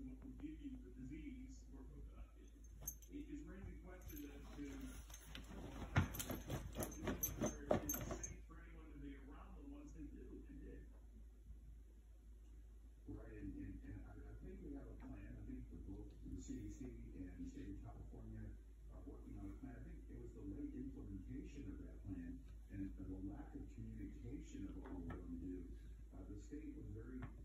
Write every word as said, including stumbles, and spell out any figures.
to what will give you the disease, or, uh, it, it is raising questions as to whether it is safe for anyone to be around them once they do and did. Right, and, and, and I, I think we have a plan. I think the both the C D C and the state of California are working on a plan. I think it was the late implementation of that plan and the lack of communication of what we were going to do. Uh, the state was very